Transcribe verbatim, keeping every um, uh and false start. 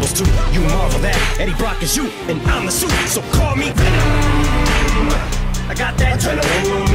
marbles too. You marvel that Eddie Brock is you, and I'm the suit. So call me Venom. I got that adrenaline.